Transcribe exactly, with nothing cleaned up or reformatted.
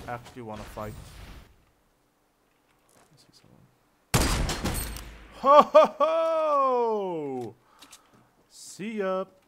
actually want to fight. I see someone. Ho ho ho! See ya.